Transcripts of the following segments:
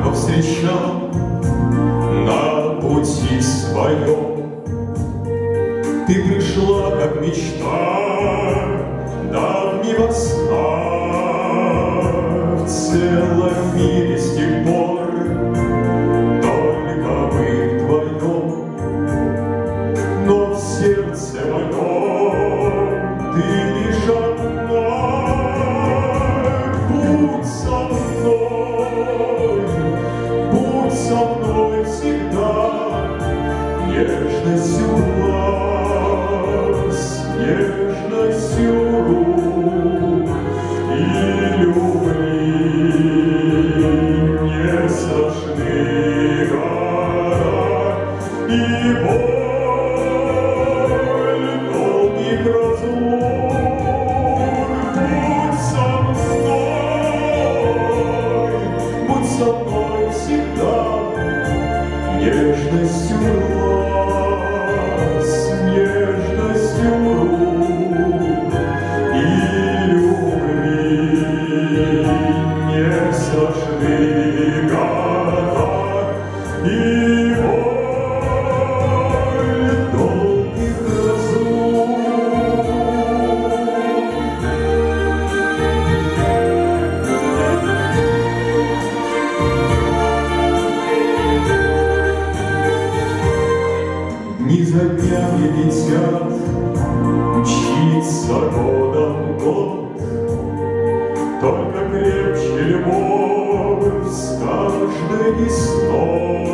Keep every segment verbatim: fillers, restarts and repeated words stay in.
повстречал на пути своем. Ты пришла, как мечта давнего сна, в целом мире с тех пор только мы вдвоем. Но в сердце моем ты лишь одна. Будь со мной, будь со мной всегда, нежностью глаз, нежностью рук и любви. Не страшны гора и боль долгих разлук. Будь со мной, будь со мной всегда, нежностью глаз, нежностью рук и любви. Не страшны года и боль долгих разлук. Дни за днями летят, мчится годом год, только крепче любовь с каждой весной.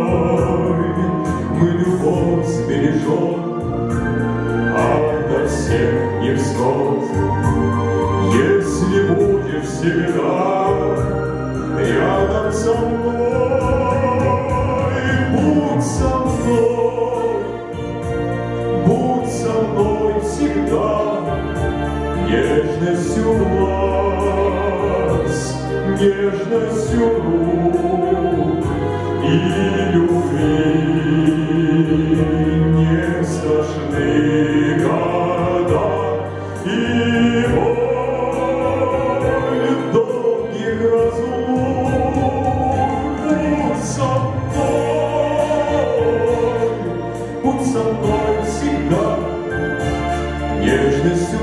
Мы любовь сбережем ото всех невзгод, если будешь всегда рядом со мной. Будь со мной, будь со мной всегда, нежностью глаз, нежностью рук и любви. Не страшны года и боль долгих разлук. Будь со мной, будь со мной всегда, нежностью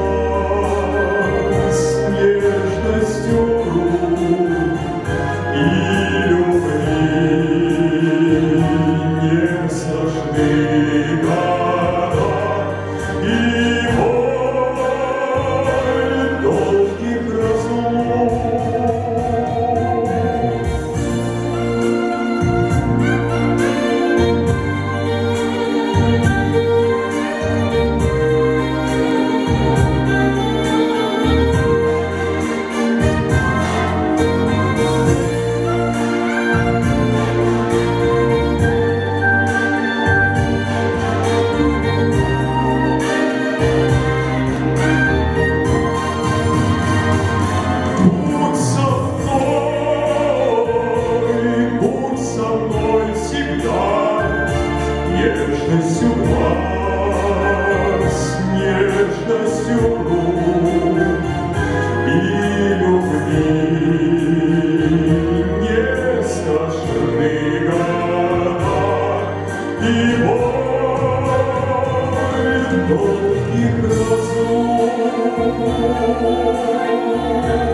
глаз, нежностью рук и любви. Не страшны года и боль долгих разлук. Нежностью глаз, нежностью рук и любви. Не страшны года и боль долгих разлук.